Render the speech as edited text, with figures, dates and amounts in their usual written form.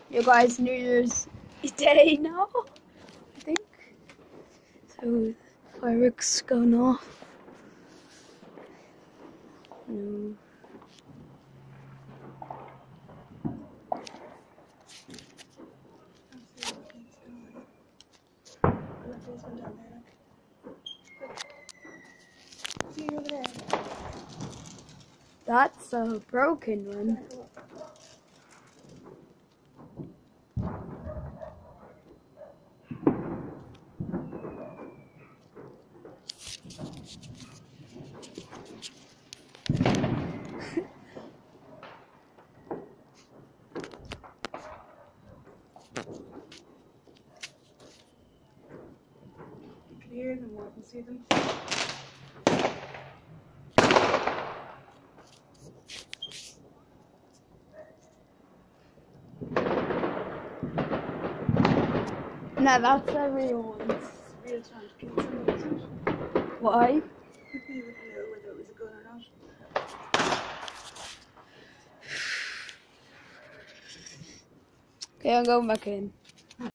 You guys, New Year's Day now, I think. So fireworks going off. No. That's a broken one. Clear them more, I can see them. No, that's a real one. Real time to kill somebody, isn't it? Why? You wouldn't know whether it was a gun or not. Okay, I'm going back in.